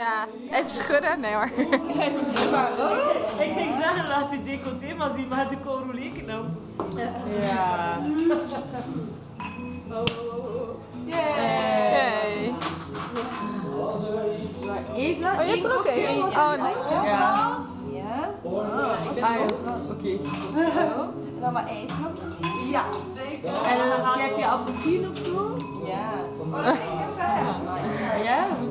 Ja, even schudden? Nee hoor. Even schudden. Ik ging zeggen, laat die decolleté maar zien, maar de korreleken nou. Ja. Yay. Even. Oh, je hebt er ook één. Oh, nee. Ja. Ja. Oké. Zo. En dan maar ijskapjes in. Ja. En dan heb je appelsien of zo. Ja. Ja.